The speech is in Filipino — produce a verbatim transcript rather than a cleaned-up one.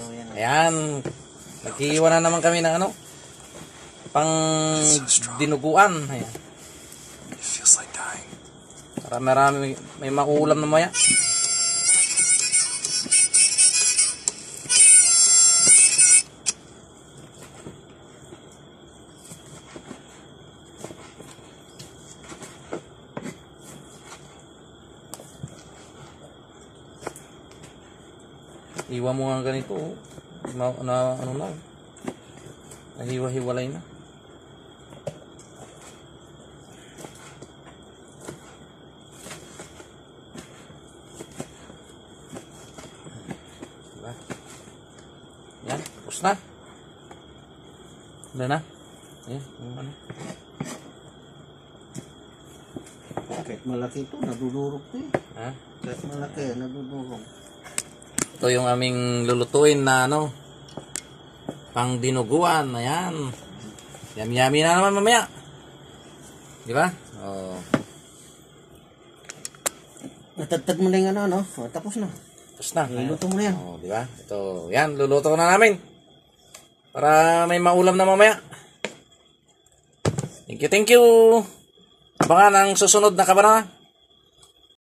Ayan. Naghihiwa na naman kami ng ano, pang dinuguan. Ayan. Para marami, may makulam na maya. Iwa mo nga ganito, na, na ano na, nahiwa-hiwalay na. Diba? Yan, tapos na. Wala na. Ayan, ano. Kahit malaki ito, nadudurog ito eh. Ha? Kahit malaki, nadudurog. Ito yung aming lulutuin na ano, pang dinuguan. Ayan. Yami-yami na naman mamaya. Di ba? Oh. Natagtag mo na yung ano, no? O, tapos na. Tapos na. Luluto mo na yan. Oh, di ba? Ito, yan, luluto na namin. Para may maulam na mamaya. Thank you, thank you. Abangan ang susunod na kabana.